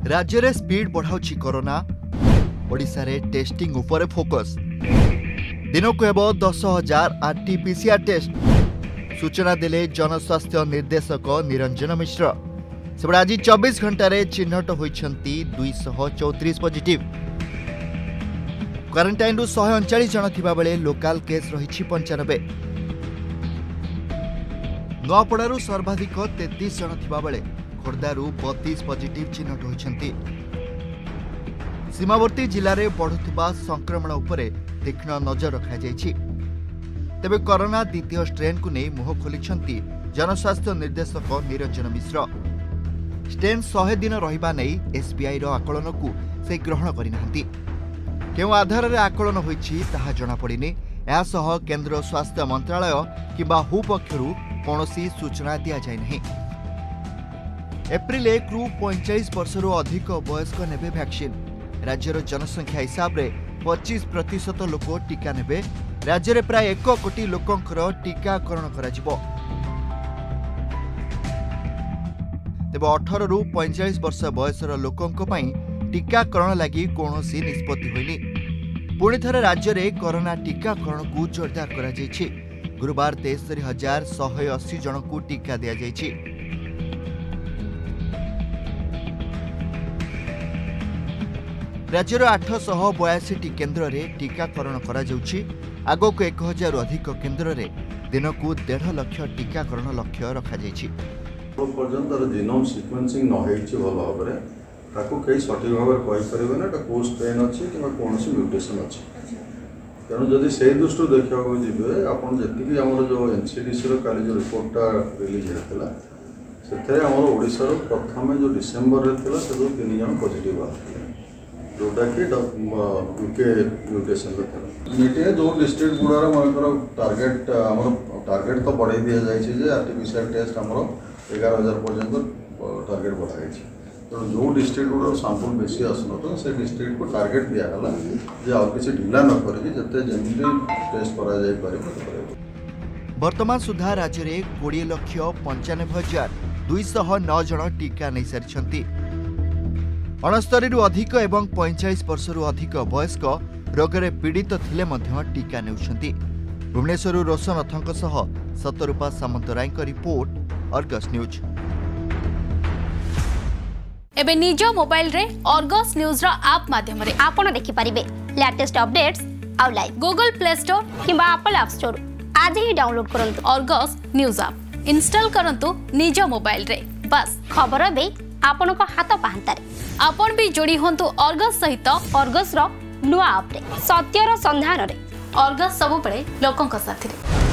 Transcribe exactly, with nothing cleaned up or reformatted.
राज्य रे speed बढ़ाउछि corona. Odisha रे टेस्टिंग उपरे फोकस। दिनक हेब दस हजार आरटीपीसीआर टेस्ट। सूचना देले जनस्वास्थ्य निर्देशक निरंजन मिश्र। सेबडे आज चौबीस घंटा रे चिन्हट होइछंती दो सौ चौंतीस पॉजिटिव। क्वारंटाइन रु एक सौ उनचास जन थिबा बेले लोकल केस रहिछि पंचानबे। नौपड़ारू सर्वाधिक तैंतीस जन थिबा बेले खोर्धारू बत्तीस पॉजिटिव चिन्हट होइछंती। सीमावर्ती जिले में बढ़ुवा संक्रमण उपरे तीक्ष्ण नजर रखा जायछि। तेबे कोरोना द्वितीय स्ट्रेन को नहीं मुह खोलिछंती जनस्वास्थ्य निर्देशक निरंजन मिश्र। स्ट्रेन सौ दिन रहिबा नहीं एसबीआई रो आकलन को से ग्रहण करिनाहंती। केउ आधार रे आकलन होइछि ताहा जणा पड़िनी। या सह केंद्र स्वास्थ्य मंत्रालय किबा हु पक्षरु कोनोसी सूचना दिया जाय नहीं। एप्रिल एक रु पैंतालीस वर्षरु अधिक वयस्क नेबे वैक्सीन। राज्यर जनसंख्या हिसाब रे पच्चीस प्रतिशत लोक टीका नेबे। राज्य रे प्राय एक कोटी लोकंकर टीकाकरण कराजिबो। तेबे अठारह रु पैंतालीस वर्ष बयसर लोकंक पई टीकाकरण लागि कोनोसी निष्पत्ति होइनी। पुणी थरे राज्य में कोरोना टीकाकरण को जोरदार करा जायछि। गुरुवार तेस्तरी हजार शहे अशी जन को टीका दिया जायछि। राज्यर आठ सौ बयासी केन्द्र में टीकाकरण करा जाउछि। आगक एक हजार अधिक केन्द्र में दिन को डेढ़ लाख टीकाकरण लक्ष्य रखा जायछि। पर्यंत जीनोम सिक्वेन्सिंग न होइछि भल भाबरे ताकू कई सठिक भाव में कहीपर ना कौ स्ट्रेन अच्छी कि कौन म्यूटेशन अच्छी। तेणु जदि से दृष्टि देखा जी आप जी आम जो एनसीडीसी काली जो रिपोर्टा रिलीज होता से ओडिशार प्रथम जो डिसेम्बर में से तीन जन पॉजिटिव आते जोटा कि यूके म्यूटेशन मीटिंग जो डिस्ट्रिक्ट गुड़ार मन टार्गेट आम टार्गेट तो बढ़ाई दि जाए आरटीपीसीआर टेस्ट आम एगार हजार पर्यटन टार्गेट बढ़ाई। तेणु जो डिस्ट्रिक्ट गुड़ सैंपल बेसी आसना से डिस्ट्रिक्ट को टार्गेट दिगला जे आउ किसी ढिला न करके जते जल्दी टेस्ट करा जाय पारे। वर्तमान सुधा राज्य में कोड़े लक्ष पंचानबे हजार दुईश नौ जन टीका नहीं सारी। अणस्तरी अधिक एवं पैंचाश वर्ष अधिक वयस्क रोगरे पीड़ित थिले मध्य टीका नेउछंती। भुवनेश्वर रोशननाथों सह Satarupa Samantaray report Argus news. एबे निज मोबाइल रे अर्गस न्यूज रा ऐप माध्यम रे आपण देखि परिबे लेटेस्ट अपडेट्स आउ लाइव गूगल प्ले स्टोर किबा एप्पल ऐप स्टोर आज ही डाउनलोड करंतु अर्गस न्यूज ऐप इंस्टॉल करंतु निज मोबाइल रे। बस खबर बे आपण को हाथ पाहंतारे आपण भी जोड़ी होंतु अर्गस सहित अर्गस रो नुआ ऐप रे सत्यर संधान रे अर्गस सब पड़े लोकंक साथी रे।